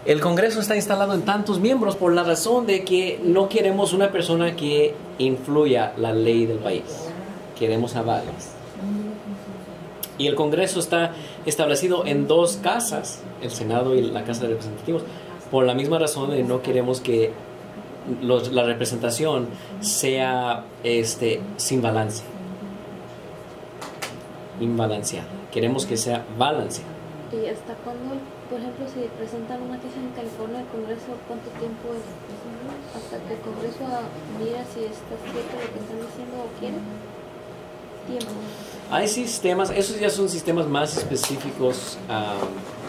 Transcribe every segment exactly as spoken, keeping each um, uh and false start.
El Congreso está instalado en tantos miembros por la razón de que no queremos una persona que influya la ley del país. Queremos avales. Y el Congreso está establecido en dos casas, el Senado y la Casa de Representativos, por la misma razón de que no queremos que los, la representación sea este, sin balance. Imbalanceada. Queremos que sea balanceada. ¿Y hasta cuándo, por ejemplo, si presentan una queja en California, el Congreso, cuánto tiempo es? Hasta que el Congreso mira si está cierto lo que están diciendo o quiere? Tiempo. Hay sistemas, esos ya son sistemas más específicos, um,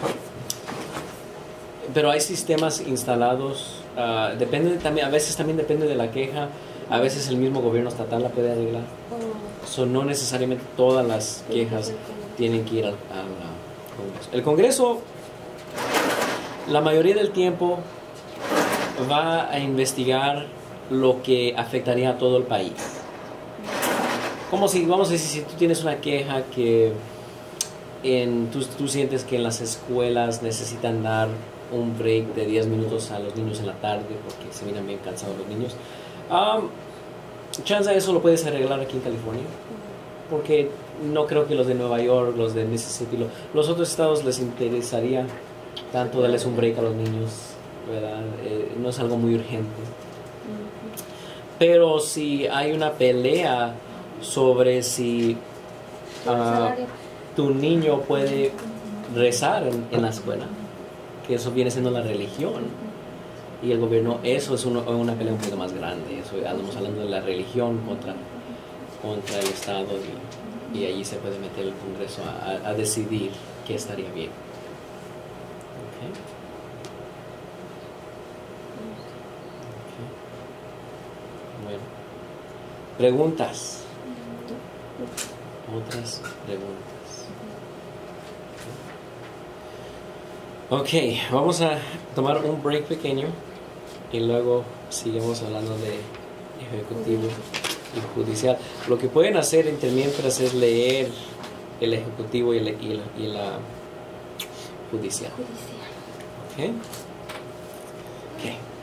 pero hay sistemas instalados, uh, depende también, a veces también depende de la queja, a veces el mismo gobierno estatal la puede arreglar. Oh. So, no necesariamente todas las quejas tienen que ir al, al Congreso. El Congreso, la mayoría del tiempo, va a investigar lo que afectaría a todo el país. Como si, vamos a decir, si tú tienes una queja que en, tú, tú sientes que en las escuelas necesitan dar un break de diez minutos a los niños en la tarde porque se miran bien cansados los niños, um, chance eso lo puedes arreglar aquí en California, porque no creo que los de Nueva York, los de Mississippi, lo, los otros estados les interesaría tanto darles un break a los niños, ¿verdad? Eh, no es algo muy urgente. Pero si hay una pelea sobre si uh, tu niño puede rezar en, en la escuela, que eso viene siendo la religión, y el gobierno, eso es uno, una pelea un poquito más grande. Eso, estamos hablando de la religión contra, contra el Estado, y, y allí se puede meter el Congreso a, a decidir qué estaría bien. Okay. Okay. Bueno, preguntas. Otras preguntas. Ok, vamos a tomar un break pequeño y luego seguimos hablando de ejecutivo y judicial. Lo que pueden hacer entre mientras es leer el ejecutivo y la, y la, y la judicial. Judicial. Ok. Ok.